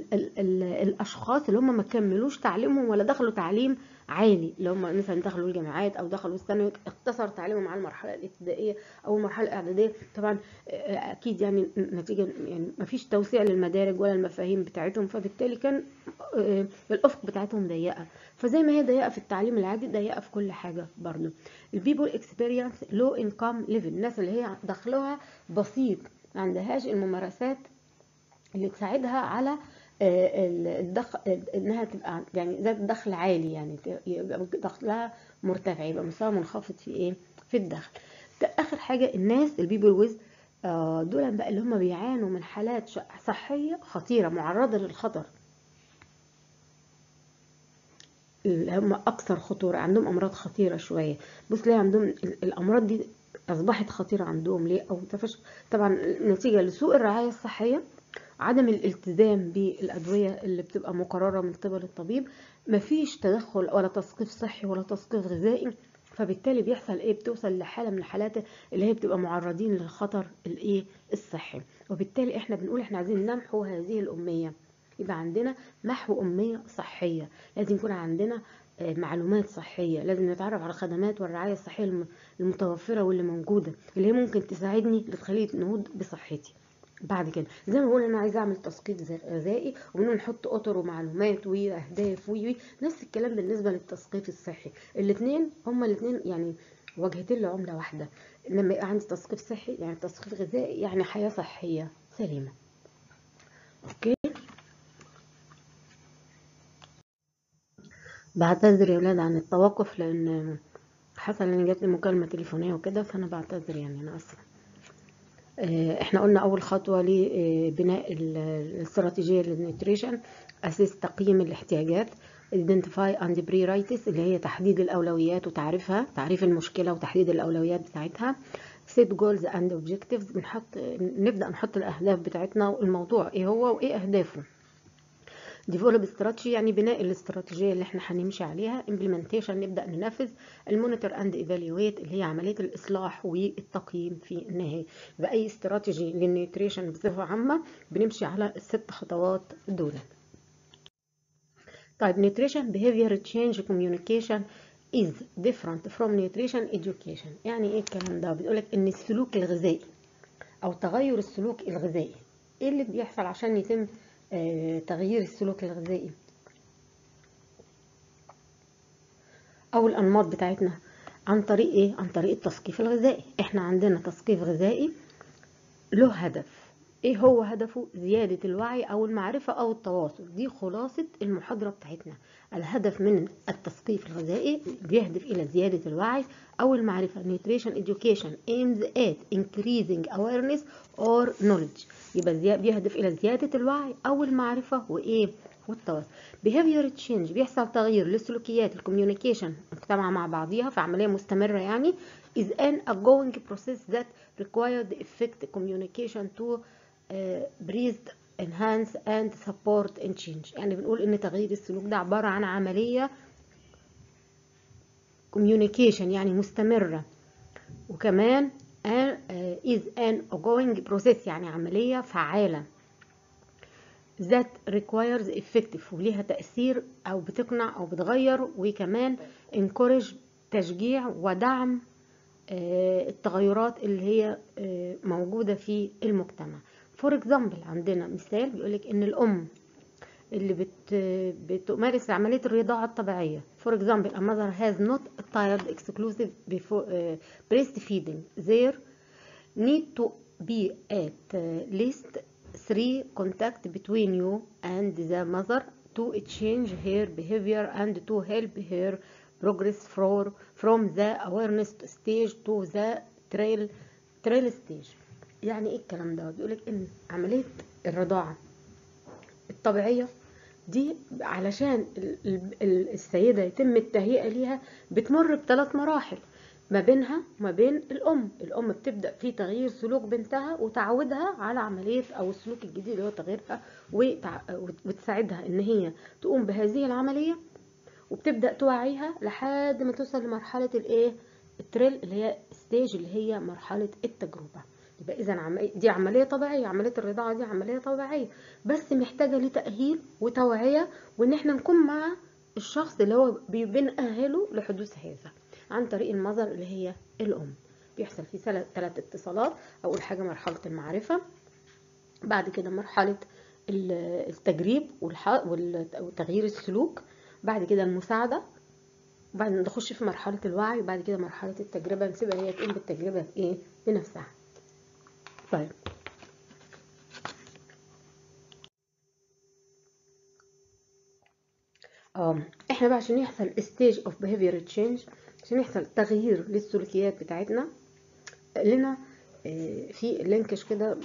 الاشخاص اللي هم ما كملوش تعليمهم ولا دخلوا تعليم عالي، اللي هم مثلا دخلوا الجامعات او دخلوا الثانوي، اقتصر تعليمهم على المرحله الابتدائيه او المرحله الاعداديه. طبعا اكيد يعني نتيجه يعني ما فيش توسيع للمدارج ولا المفاهيم بتاعتهم، فبالتالي كان الافق بتاعتهم ضيقه. فزي ما هي ضيقه في التعليم العادي، ضيقه في كل حاجه برضه. البيبل اكسبيرينس لو انكم ليفل، الناس اللي هي دخلها بسيط، ما عندهاش الممارسات اللي تساعدها على الدخل، انها تبقى يعني ذات دخل عالي، يعني يبقى دخلها مرتفع، يبقى مستوى منخفض في ايه؟ في الدخل. اخر حاجه الناس البيبل ويز دول بقى اللي هم بيعانوا من حالات صحيه خطيره، معرضه للخطر، اللي هم اكثر خطوره، عندهم امراض خطيره شويه. بص ليه عندهم الامراض دي اصبحت خطيره عندهم؟ ليه؟ او طبعا نتيجه لسوء الرعايه الصحيه، عدم الالتزام بالادويه اللي بتبقى مقرره من قبل الطبيب، مفيش تدخل ولا تثقيف صحي ولا تثقيف غذائي. فبالتالي بيحصل ايه؟ بتوصل لحاله من الحالات اللي هي بتبقى معرضين للخطر الايه الصحي. وبالتالي احنا بنقول احنا عايزين نمحو هذه الاميه، يبقى عندنا محو أمية صحية. لازم يكون عندنا معلومات صحية، لازم نتعرف على الخدمات والرعاية الصحية المتوفرة واللي موجودة، اللي هي ممكن تساعدني لتخليني نهوض بصحتي. بعد كده زي ما بقول انا عايزه اعمل تثقيف غذائي، وبنقول نحط اطر ومعلومات واهداف نفس الكلام بالنسبه للتثقيف الصحي. الاثنين هما الاثنين يعني وجهتين لعمله واحده. لما يبقى عندي تثقيف صحي يعني تثقيف غذائي يعني حياه صحيه سليمه. اوكي. بعتذر يا ولاد عن التوقف، لان حصل ان جات لي مكالمه تليفونيه وكده، فانا بعتذر يعني، انا اسفه. احنا قلنا اول خطوه لبناء الاستراتيجيه للنيوتريشن، اساس تقييم الاحتياجات، identify and priorities اللي هي تحديد الاولويات وتعريفها، تعريف المشكله وتحديد الاولويات بتاعتها، set goals and objectives، نبدا نحط الاهداف بتاعتنا والموضوع ايه هو وايه اهدافه. ديفلوب استراتيجي يعني بناء الاستراتيجيه اللي احنا هنمشي عليها. امبلمنتيشن نبدا ننفذ. المونيتور اند ايفالويت اللي هي عمليه الاصلاح والتقييم في النهايه. باي استراتيجي للنيوتريشن بصفه عامه بنمشي على الست خطوات دول. طيب nutrition behavior change communication is different from nutrition education. يعني ايه الكلام ده؟ بيقولك ان السلوك الغذائي او تغير السلوك الغذائي. ايه اللي بيحصل عشان يتم تغيير السلوك الغذائي او الانماط بتاعتنا؟ عن طريق ايه؟ عن طريق التثقيف الغذائي. احنا عندنا تثقيف غذائي له هدف. ايه هو هدفه؟ زيادة الوعي او المعرفة او التواصل. دي خلاصة المحاضرة بتاعتنا. الهدف من التثقيف الغذائي بيهدف الى زيادة الوعي او المعرفة. Nutrition education aims at increasing awareness or knowledge. يبقى بيهدف الى زيادة الوعي او المعرفة وايه؟ والتواصل. behavior change بيحصل تغيير للسلوكيات الكوميونيكيشن المجتمع مع بعضيها في عملية مستمرة يعني is an ongoing process that required effective communication to breathe enhance and support and change. يعني بنقول ان تغيير السلوك ده عبارة عن عملية communication يعني مستمرة، وكمان is an ongoing process يعني عملية فعالة that requires effective وليها تأثير أو بتقنع أو بتغير، وكمان encourage تشجيع ودعم التغيرات اللي هي موجودة في المجتمع. for example عندنا مثال بيقولك إن الأم اللي بتمارس عملية الرضاعة الطبيعية for example a mother has not tired exclusive before breastfeeding there need to be at least 3 contact between you and the mother to change her behavior and to help her progress from the awareness stage to the trial stage. يعني ايه الكلام ده؟ بيقولك ان عملية الرضاعة الطبيعية دي علشان السيدة يتم التهيئة ليها بتمر ب3 مراحل ما بينها وما بين الأم بتبدأ في تغيير سلوك بنتها وتعودها على عملية أو السلوك الجديد اللي هو تغييرها، وتساعدها إن هي تقوم بهذه العملية، وبتبدأ توعيها لحد ما توصل لمرحلة التريل اللي هي ستيج اللي هي مرحلة التجربة. يبقى إذا دي عملية طبيعية، عملية الرضاعة دي عملية طبيعية بس محتاجة لتأهيل وتوعية، وإن احنا نكون مع الشخص اللي هو بنأهله لحدوث هذا عن طريق المظهر اللي هي الأم. بيحصل فيه 3 اتصالات. أول حاجة مرحلة المعرفة، بعد كده مرحلة التجريب وتغيير السلوك، بعد كده المساعدة، بعد نخش في مرحلة الوعي، وبعد كده مرحلة التجربة نسيبها هي تقوم بالتجربة بنفسها. طيب احنا بقى عشان يحصل stage of behavior change، عشان يحصل تغيير للسلوكيات بتاعتنا، لنا في لينكش كده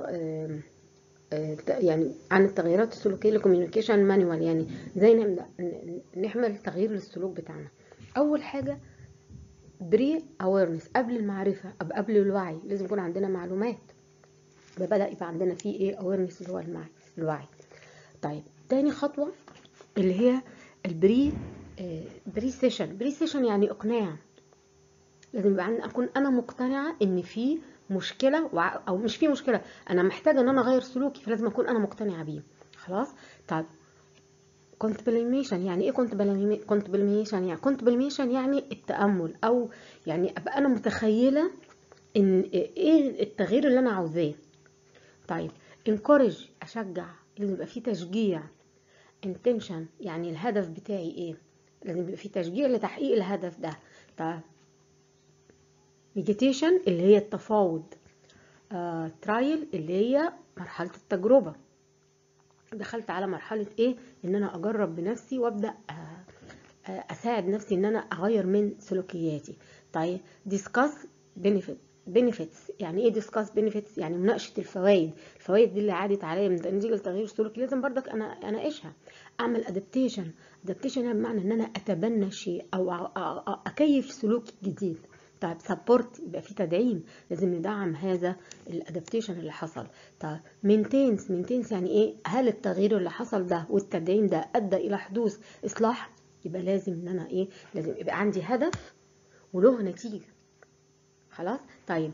يعني عن التغييرات السلوكية للكوميونيكيشن مانوال، يعني زي نبدأ نعمل تغيير للسلوك بتاعنا. أول حاجة بري اويرنس، قبل المعرفة قبل الوعي لازم يكون عندنا معلومات، بدأ يبقى عندنا فيه اويرنس اللي هو الوعي. طيب تاني خطوة اللي هي البري بري سيشن يعني اقناع. لازم يبقى اكون انا مقتنعة ان في مشكلة او مش في مشكلة، انا محتاجة ان انا اغير سلوكي، فلازم اكون انا مقتنعة بيه. خلاص. طيب كونتمبليشن يعني ايه؟ كونتمبليشن يعني التأمل، او يعني ابقى انا متخيلة ان ايه التغيير اللي انا عاوزاه. طيب encourage اشجع، لازم يبقى في تشجيع. intention يعني الهدف بتاعي ايه، لازم يبقى في تشجيع لتحقيق الهدف ده. طيب meditation اللي هي التفاوض. trial اللي هي مرحلة التجربة، دخلت على مرحلة ان انا اجرب بنفسي وابدأ اساعد نفسي ان انا اغير من سلوكياتي. طيب discuss benefits يعني ايه discuss benefits؟ يعني مناقشة الفوائد دي اللي عادت عليا من نتيجة لتغيير سلوكي، لازم برضك انا اناقشها. اعمل adaptation بمعنى ان انا اتبنى شيء او اكيف سلوك جديد. طيب سبورت يبقى في تدعيم، لازم ندعم هذا الادابتيشن اللي حصل. طيب مينتينس يعني ايه؟ هل التغيير اللي حصل ده والتدعيم ده ادى الى حدوث اصلاح؟ يبقى لازم ان انا لازم يبقى عندي هدف وله نتيجة. خلاص. طيب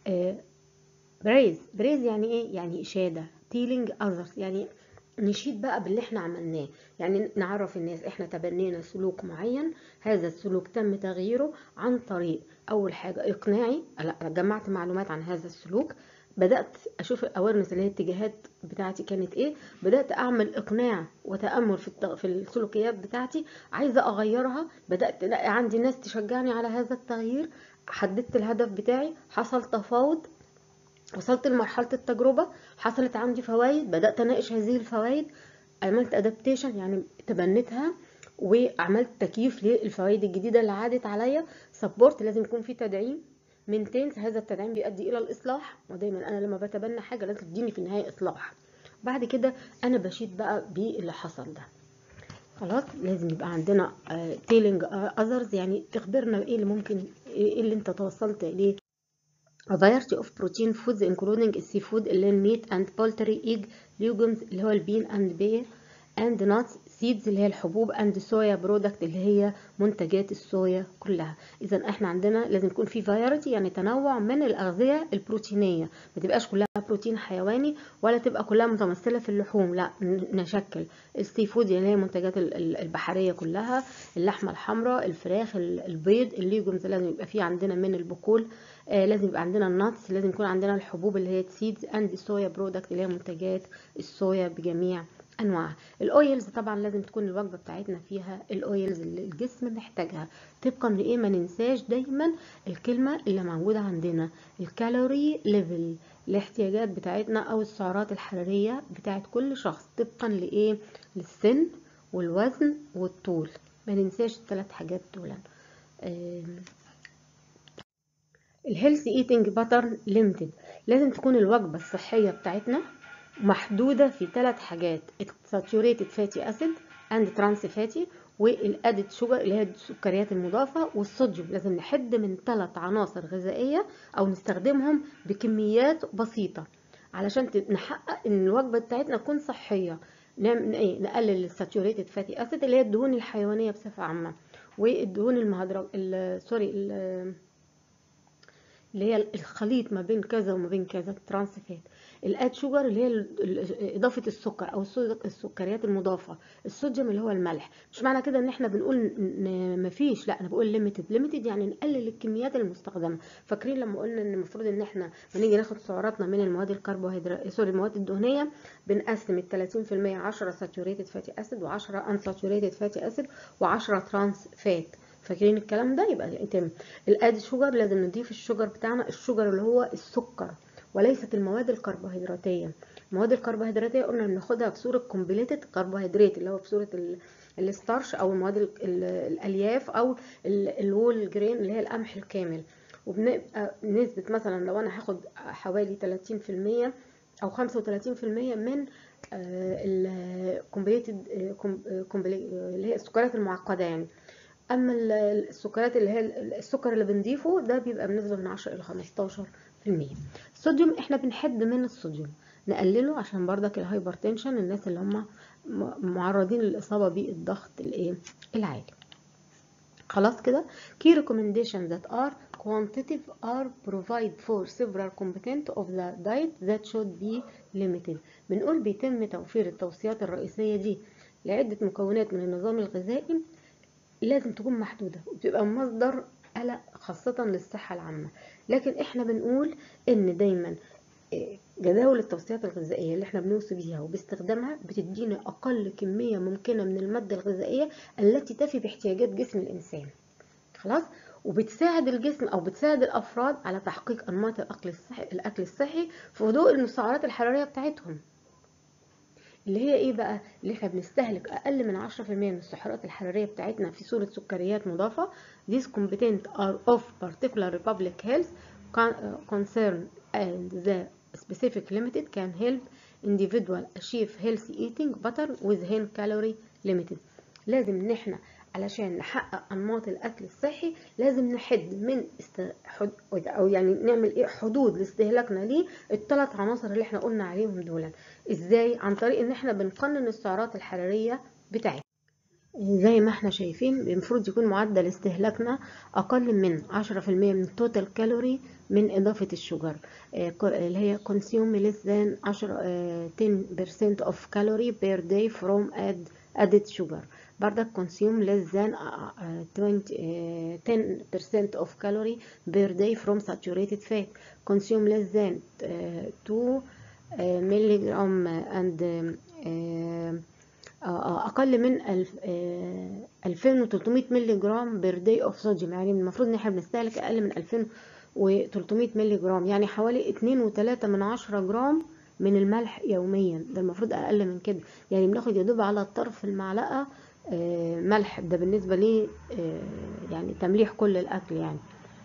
بريز يعني ايه؟ يعني اشادة. تيلينج اذرز يعني نشيد بقى باللي احنا عملناه، يعني نعرف الناس احنا تبنينا سلوك معين، هذا السلوك تم تغييره عن طريق اول حاجة اقناعي، لا جمعت معلومات عن هذا السلوك، بدأت أشوف الأويرنس اللي هي الاتجاهات بتاعتي كانت إيه، بدأت أعمل إقناع وتأمل في السلوكيات بتاعتي، عايزة أغيرها، بدأت ألاقي عندي ناس تشجعني على هذا التغيير، حددت الهدف بتاعي، حصل تفاوض، وصلت لمرحلة التجربة، حصلت عندي فوائد، بدأت أناقش هذه الفوائد، عملت أدابتيشن يعني تبنتها، وعملت تكييف للفوائد الجديدة اللي عادت عليا. سبورت، لازم يكون في تدعيم. مينتينز، هذا التدعيم بيؤدي إلى الإصلاح، ودايما أنا لما بتبنى حاجة لازم تديني في النهاية إصلاح. بعد كده أنا بشيد بقى باللي حصل ده. خلاص، لازم يبقى عندنا تيلينج اذرز، يعني تخبرنا ايه اللي ممكن، ايه اللي انت توصلت اليه. A variety of protein foods including seafood, lean meat and poultry, egg, legumes اللي هو البين and bean and nuts, seeds اللي هي الحبوب and soya product اللي هي منتجات الصويا كلها. اذا احنا عندنا لازم يكون في variety، يعني تنوع من الاغذيه البروتينيه، ما تبقاش كلها بروتين حيواني ولا تبقى كلها متمثله في اللحوم، لا نشكل. السي فود اللي هي المنتجات البحريه كلها، اللحمه الحمراء، الفراخ، البيض، الليجومز لازم يبقى فيه عندنا من البقول، لازم يبقى عندنا الناتس، لازم يكون عندنا الحبوب اللي هي سيدز اند صويا برودكت اللي هي منتجات الصويا بجميع انواعها. الاويلز طبعا لازم تكون الوجبه بتاعتنا فيها الاويلز اللي الجسم محتاجها، طبقا لايه، ما ننساش دايما الكلمه اللي موجوده عندنا، الكالوري ليفل، الاحتياجات بتاعتنا او السعرات الحراريه بتاعت كل شخص طبقا لايه، للسن والوزن والطول، ما ننساش الثلاث حاجات دول. الهيلث ايتنج باترن ليميتد، لازم تكون الوجبه الصحيه بتاعتنا محدوده في ثلاث حاجات، saturated fatty acid and trans fatty والادد شوجر اللي هي السكريات المضافه والصوديوم. لازم نحد من ثلاث عناصر غذائيه او نستخدمهم بكميات بسيطه علشان نحقق ان الوجبه بتاعتنا تكون صحيه. نعمل ايه، نقلل الساتوريتد فاتي اسيد اللي هي الدهون الحيوانيه بصفه عامه، والدهون المهدرجه اللي هي الخليط ما بين كذا وما بين كذا، الترانس فات. الاد شوجر اللي هي اضافه السكر او السكريات المضافه، الصوديوم اللي هو الملح. مش معنى كده ان احنا بنقول ان مفيش، لا، انا بقول ليميتد يعني نقلل الكميات المستخدمه. فاكرين لما قلنا ان المفروض ان احنا بنيجي ناخد سعراتنا من المواد الكربوهيدرات، المواد الدهنيه، بنقسم ال 30% 10 ساتوريتد فاتي اسيد و10 ان ساتوريتد فاتي اسيد و10 ترانس فات. فاكرين الكلام ده؟ يبقى يتم الاد شوجر، لازم نضيف الشوجر بتاعنا، الشوجر اللي هو السكر وليست المواد الكربوهيدراتيه. المواد الكربوهيدراتيه قلنا بناخدها في صوره كومبليتد كربوهيدرات اللي هو في صوره الستارش او المواد الالياف او الوول جرين اللي هي القمح الكامل. وبنبقى نسبه مثلا لو انا هاخد حوالي 30% او 35% من الكومبليتد اللي هي السكريات المعقده يعني. اما السكريات اللي هي السكر اللي بنضيفه ده بيبقى بنسبه من 10 الى 15%. الصوديوم احنا بنحد من الصوديوم، نقلله عشان بردك الهايبرتنشن، الناس اللي هم معرضين للاصابه بالضغط العالي. خلاص كده. key recommendations that are quantitative are provide for several components of the diet that should be limited. بنقول بيتم توفير التوصيات الرئيسيه دي لعده مكونات من النظام الغذائي لازم تكون محدودة وبتبقى مصدر قلق خاصة للصحة العامة. لكن احنا بنقول ان دايما جداول التوصيات الغذائية اللي احنا بنوصي بيها وباستخدامها بتدينا اقل كمية ممكنة من المادة الغذائية التي تفي باحتياجات جسم الانسان. خلاص، وبتساعد الجسم او بتساعد الافراد على تحقيق انماط الاكل الصحي في هدوء السعرات الحرارية بتاعتهم، اللي هي ايه بقى، اللي احنا بنستهلك اقل من 10% من السعرات الحراريه بتاعتنا في صوره سكريات مضافه. These components are of particular public health concern and the specific limited can help individual achieve healthy eating pattern within calorie limited. لازم ان احنا علشان نحقق انماط الاكل الصحي لازم نحد من او يعني نعمل ايه حدود لاستهلاكنا ليه الثلاث عناصر اللي احنا قلنا عليهم دول. ازاي؟ عن طريق ان احنا بنقنن السعرات الحراريه بتاعتنا. زي ما احنا شايفين المفروض يكون معدل استهلاكنا اقل من 10% من التوتال كالوري من اضافه الشوجر، اللي هي consume less than 10% of calorie per day from add added sugar. بردك consume less than 10% of calorie per day from saturated fat. consume less than 2 ملغرام and اقل من 2300 مللي جرام بير داي اوف صوديوم. يعني المفروض ان احنا بنستهلك اقل من 2300 مللي جرام، يعني حوالي 2.3 جرام من الملح يوميا. ده المفروض اقل من كده، يعني بناخد يدوب على طرف المعلقه ملح. ده بالنسبه لي يعني تمليح كل الاكل يعني.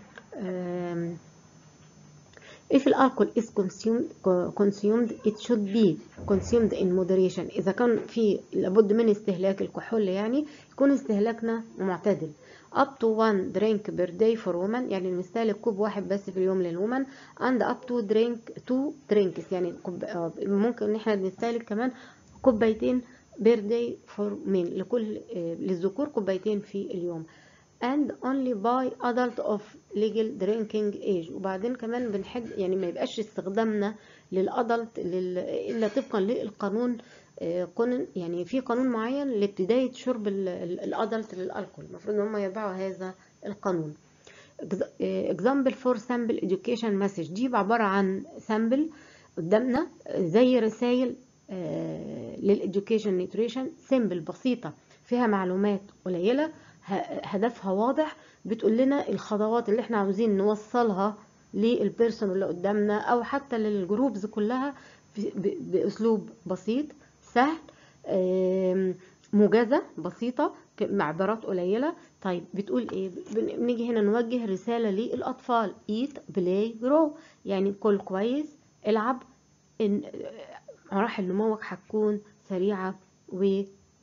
If alcohol is consumed it should be consumed in moderation. إذا كان في لابد من استهلاك الكحول يعني يكون استهلاكنا معتدل. up to 1 drink per day for women، يعني نستهلك كوب واحد بس في اليوم للwomen. and up to 2 drinks، يعني ممكن ان احنا نستهلك كمان كوبايتين per day for men، للذكور كوبايتين في اليوم. and only by adult of legal drinking age. وبعدين كمان بنحب يعني ما يبقاش استخدامنا للادلت الا طبقا للقانون. يعني في قانون معين لابتداية شرب الادلت للالكول، المفروض ان هم يتبعوا هذا القانون. example for sample education message، دي عبارة عن سامبل قدامنا زي رسائل للإديوكيشن نيوتريشن، سيمبل بسيطة فيها معلومات قليلة هدفها واضح، بتقول لنا الخطوات اللي احنا عاوزين نوصلها للبيرسون اللي قدامنا او حتى للجروبز كلها باسلوب بسيط سهل، موجزة بسيطة مع عبارات قليلة. طيب بتقول ايه؟ بنيجي هنا نوجه رسالة للأطفال eat play grow، يعني كل كويس العب، إن مراحل نموك هتكون سريعة و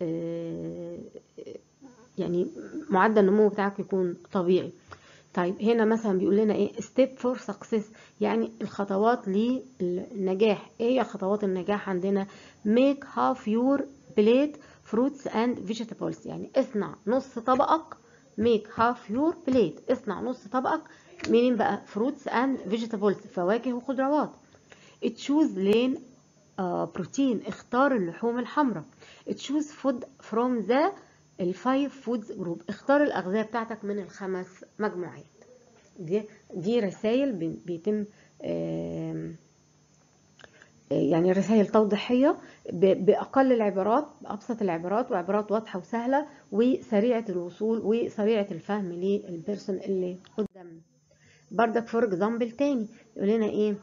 يعني معدل النمو بتاعك يكون طبيعي. طيب هنا مثلا بيقول لنا ايه step for success، يعني الخطوات للنجاح. ايه هي خطوات النجاح عندنا؟ make half your plate fruits and vegetables، يعني اصنع نص طبقك. make half your plate، اصنع نص طبقك منين بقى؟ fruits and vegetables، فواكه وخضروات. choose lane بروتين، اختار اللحوم الحمراء. choose food from the الفايف فودز جروب، اختار الأغذية بتاعتك من الخمس مجموعات. دي رسائل بيتم يعني رسائل توضيحية بأقل العبارات، بأبسط العبارات، وعبارات واضحة وسهلة وسريعة الوصول وسريعة الفهم للبيرسون اللي قدامنا. بردك فور اكزامبل تاني يقول لنا ايه؟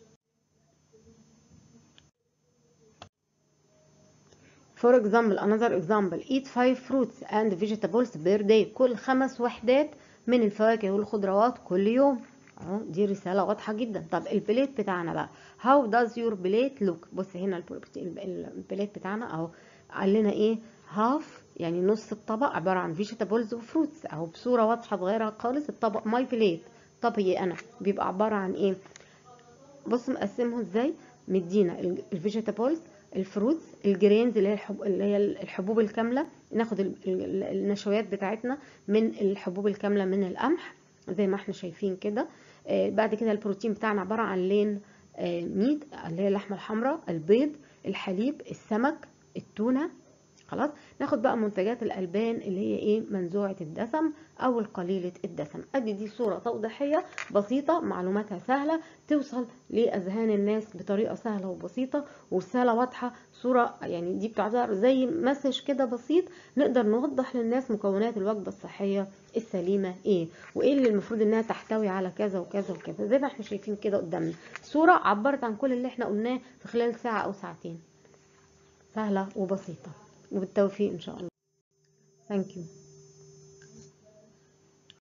For example, another example, eat 5 fruits and vegetables per day. كل 5 وحدات من الفواكه والخضروات كل يوم. اهو دي رسالة واضحة جدا. طب البليت بتاعنا بقى، how does your plate look؟ بص هنا البليت بتاعنا اهو قال لنا ايه؟ half يعني نص الطبق عبارة عن vegetables وفروتس، اهو بصورة واضحة صغيرة خالص. الطبق my plate، طبقي انا بيبقى عبارة عن ايه؟ بص مقسمه ازاي؟ مدينا الفيجيتابلز، الفروتس، الجرينز اللي هي الحبوب الكامله، ناخد النشويات بتاعتنا من الحبوب الكامله من القمح زي ما احنا شايفين كده. بعد كده البروتين بتاعنا عباره عن لين ميت اللي هي اللحمه الحمراء، البيض، الحليب، السمك، التونه. خلاص ناخد بقى منتجات الألبان اللي هي ايه؟ منزوعة الدسم او القليلة الدسم. ادي دي صورة توضيحية بسيطة معلوماتها سهلة توصل لأذهان الناس بطريقة سهلة وبسيطة ورسالة واضحة. صورة يعني دي بتعتبر زي مسج كده بسيط نقدر نوضح للناس مكونات الوجبة الصحية السليمة ايه، وايه اللي المفروض انها تحتوي على كذا وكذا وكذا، زي ما احنا شايفين كده قدامنا. صورة عبرت عن كل اللي احنا قلناه في خلال ساعة او ساعتين، سهلة وبسيطة. وبالتوفيق إن شاء الله. Thank you.